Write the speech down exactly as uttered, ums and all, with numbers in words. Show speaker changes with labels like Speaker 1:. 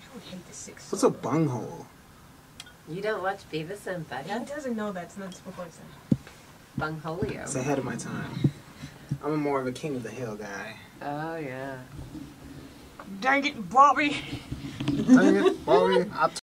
Speaker 1: I would hate the six.
Speaker 2: What's a bunghole?
Speaker 3: You don't watch Beavis and
Speaker 1: He
Speaker 3: Butthead?
Speaker 1: doesn't know that's not before it's
Speaker 3: Bungholio.
Speaker 2: It's ahead of my time. I'm more of a King of the Hill guy.
Speaker 3: Oh, yeah.
Speaker 1: Dang it, Bobby!
Speaker 2: Dang it, Bobby.